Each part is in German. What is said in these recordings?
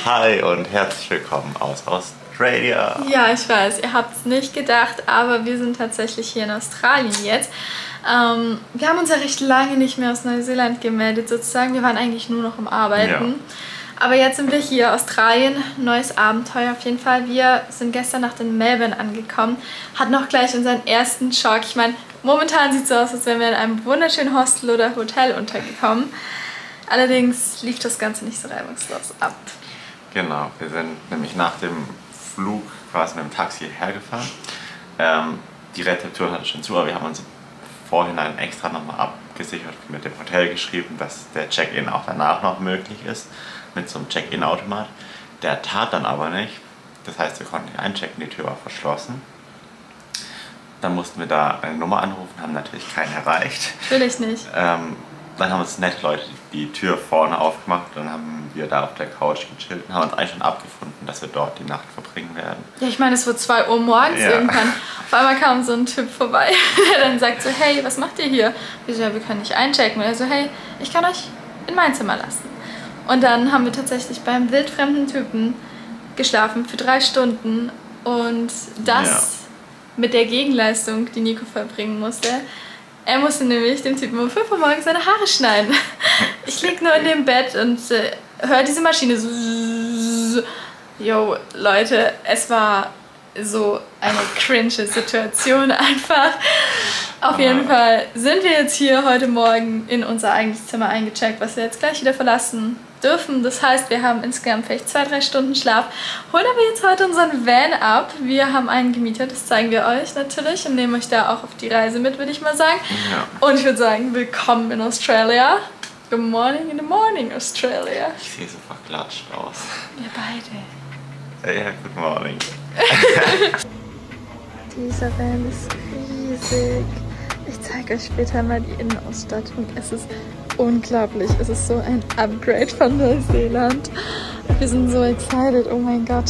Hi und herzlich willkommen aus Australia. Ja, ich weiß, ihr habt es nicht gedacht, aber wir sind tatsächlich hier in Australien jetzt. Wir haben uns ja recht lange nicht mehr aus Neuseeland gemeldet, sozusagen. Wir waren eigentlich nur noch am Arbeiten. Ja. Aber jetzt sind wir hier, Australien, neues Abenteuer auf jeden Fall. Wir sind gestern Nacht in Melbourne angekommen, hatten auch gleich unseren ersten Schock. Ich meine, momentan sieht es so aus, als wären wir in einem wunderschönen Hostel oder Hotel untergekommen. Allerdings lief das Ganze nicht so reibungslos ab. Genau, wir sind nämlich nach dem Flug quasi mit dem Taxi hergefahren. Die Rezeption hatte schon zu, aber wir haben uns im Vorhinein extra nochmal abgesichert, mit dem Hotel geschrieben, dass der Check-in auch danach noch möglich ist, mit so einem Check-in-Automat. Der tat dann aber nicht, das heißt, wir konnten nicht einchecken, die Tür war verschlossen. Dann mussten wir da eine Nummer anrufen, haben natürlich keinen erreicht. Natürlich nicht. Dann haben uns nette Leute die Tür vorne aufgemacht, dann haben wir da auf der Couch gechillt und haben uns eigentlich schon abgefunden, dass wir dort die Nacht verbringen werden. Ja, ich meine, es wurde 2 Uhr morgens irgendwann. Auf einmal kam so ein Typ vorbei, der dann sagt so, hey, was macht ihr hier? Wir so, ja, wir können nicht einchecken. Und er so, hey, ich kann euch in mein Zimmer lassen. Und dann haben wir tatsächlich beim wildfremden Typen geschlafen für 3 Stunden und das mit der Gegenleistung, die Nico verbringen musste. Er musste nämlich dem Typen um 5 Uhr morgens seine Haare schneiden. Ich lieg nur in dem Bett und höre diese Maschine so. Yo, Leute, es war so eine cringe Situation einfach. Auf jeden Fall sind wir jetzt hier heute Morgen in unser eigenes Zimmer eingecheckt, was wir jetzt gleich wieder verlassen dürfen. Das heißt, wir haben insgesamt vielleicht 2-3 Stunden Schlaf. Holen aber jetzt heute unseren Van ab. Wir haben einen gemietet, das zeigen wir euch natürlich und nehmen euch da auch auf die Reise mit, würde ich mal sagen. Ja. Und ich würde sagen, willkommen in Australia. Good morning in the morning, Australia. Ich sehe so verklatscht aus. Wir beide. Ja, good morning. Dieser Van ist riesig. Ich zeige euch später mal die Innenausstattung. Es ist unglaublich. Es ist so ein Upgrade von Neuseeland. Wir sind so excited. Oh mein Gott.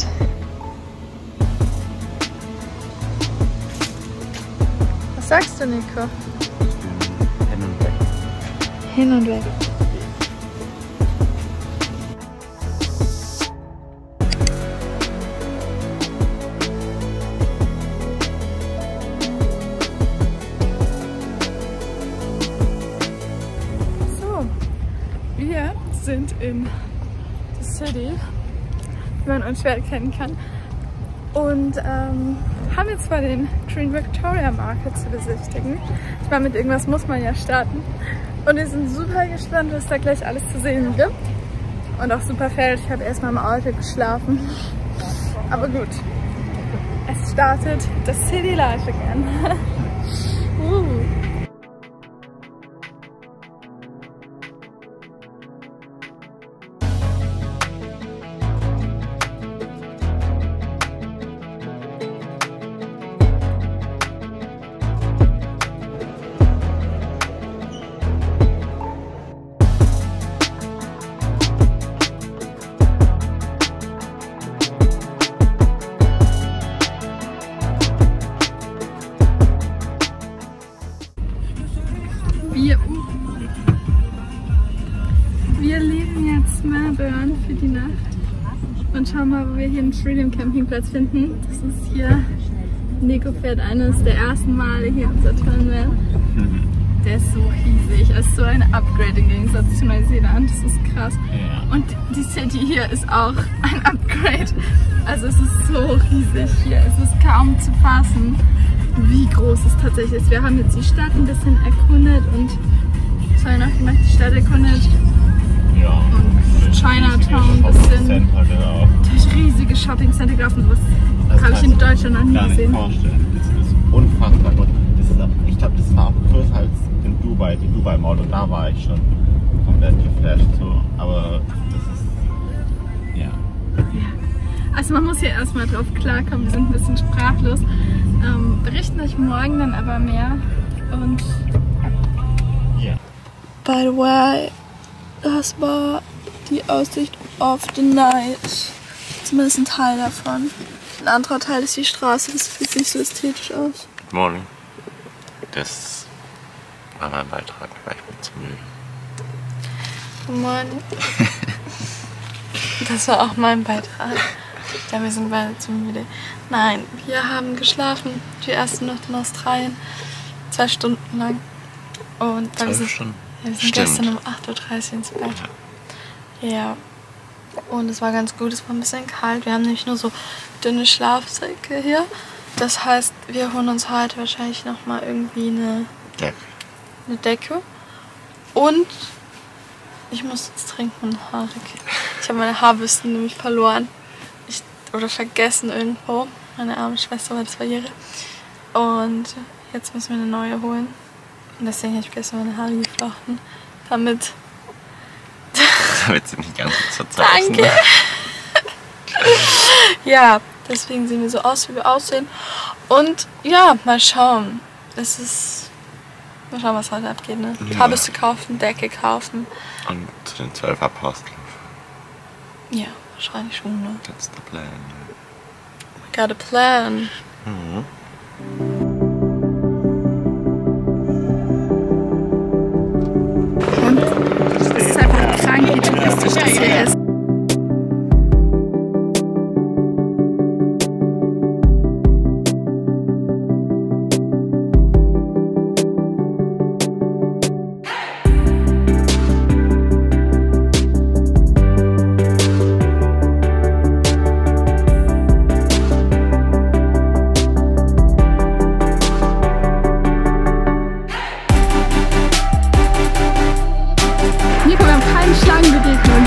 Was sagst du, Nico? Hin und weg. Hin und weg. Wir sind in The City, wie man unschwer erkennen kann, und haben jetzt mal den Queen Victoria Market zu besichtigen. Ich meine, mit irgendwas muss man ja starten. Und wir sind super gespannt, was da gleich alles zu sehen gibt. Und auch super fertig. Ich habe erstmal im Auto geschlafen. Aber gut, es startet das City Life again. Wir leben jetzt Melbourne für die Nacht und schauen mal, wo wir hier einen Freedom Campingplatz finden. Das ist hier, Nico fährt eines der ersten Male hier unser tollen Van. Der ist so riesig, es ist so ein Upgrade im Gegensatz zu Neuseeland, das ist krass. Und die City hier ist auch ein Upgrade. Also es ist so riesig hier, es ist kaum zu fassen, wie groß es tatsächlich ist. Wir haben jetzt die Stadt ein bisschen erkundet und die Stadt erkundet. Ja. Und Chinatown ein bisschen. Durch riesige Shopping Center gelaufen. Das habe ich in Deutschland noch nie gesehen. Vorstellen. Das ist unfassbar. Und das ist auch, ich glaube, das war auch größer als in Dubai, die Dubai Mall. Und da war ich schon komplett geflasht. So. Aber das ist, ja. Also man muss hier erstmal drauf klarkommen. Wir sind ein bisschen sprachlos. Berichten euch morgen dann aber mehr. Und ja. By the way, das war die Aussicht auf the night. Zumindest ein Teil davon. Ein anderer Teil ist die Straße, das sieht nicht so ästhetisch aus. Good morning. Das war mein Beitrag, weil ich bin zu müde. Good morning. Das war auch mein Beitrag. Ja, wir sind beide zu müde. Nein, wir haben geschlafen, die erste Nacht in Australien. 2 Stunden lang. Und 12 Stunden? Ja, wir sind gestern um 8:30 Uhr ins Bett. Ja. Und es war ganz gut, es war ein bisschen kalt. Wir haben nämlich nur so dünne Schlafsäcke hier. Das heißt, wir holen uns heute wahrscheinlich nochmal irgendwie eine Decke. Und ich muss jetzt trinken, haarig. Ich habe meine Haarbürsten nämlich verloren. Oder vergessen irgendwo. Meine arme Schwester war das verliere. Und jetzt müssen wir eine neue holen. Und deswegen habe ich gestern meine Haare geflochten. Damit sie nicht ganz so zerzausen. Danke! Ja, deswegen sehen wir so aus, wie wir aussehen. Und ja, mal schauen. Mal schauen, was heute abgeht. Ne? Ja. Haarbürste kaufen, Decke kaufen. Und zu den 12 Aposteln. Ja, wahrscheinlich schon. Ne? That's the plan. We got a plan. Mhm. Das ist einfach krank, wie touristisch das hier ist. Nico, wir haben keine Schlangenbegegnung.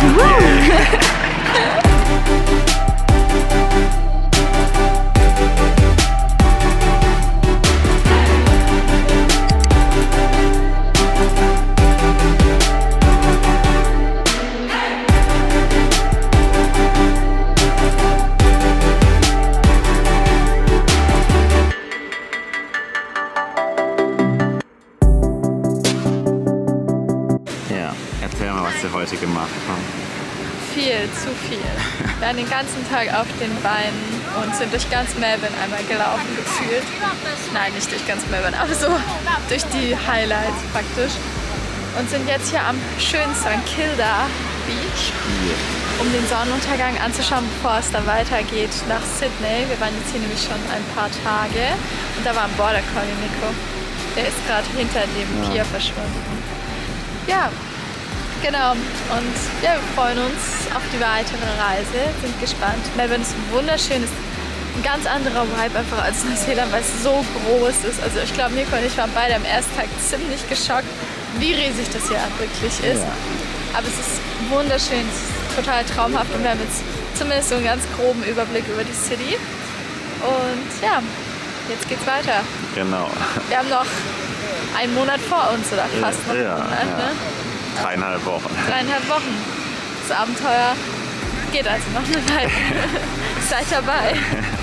Ja, erzähl mal, was wir heute gemacht haben. Viel, zu viel. Wir waren den ganzen Tag auf den Beinen und sind durch ganz Melbourne einmal gelaufen gefühlt. Nein, nicht durch ganz Melbourne, aber so durch die Highlights praktisch. Und sind jetzt hier am schönen St. Kilda Beach, um den Sonnenuntergang anzuschauen, bevor es dann weitergeht nach Sydney. Wir waren jetzt hier nämlich schon ein paar Tage und da war ein Border Collie, Nico. Der ist gerade hinter dem Pier verschwunden. Ja, genau. Und ja, wir freuen uns auf die weitere Reise, sind gespannt. Melbourne ist wunderschön, ist ein ganz anderer Vibe einfach als Neuseeland, weil es so groß ist. Also ich glaube, Nico und ich waren beide am ersten Tag ziemlich geschockt, wie riesig das hier wirklich ist. Ja. Aber es ist wunderschön, es ist total traumhaft und wir haben jetzt zumindest so einen ganz groben Überblick über die City. Und ja, jetzt geht's weiter. Genau. Wir haben noch einen Monat vor uns oder fast noch einen Monat. Ne? 3,5 Wochen. 3,5 Wochen. Das Abenteuer geht also noch eine Weile. Seid dabei.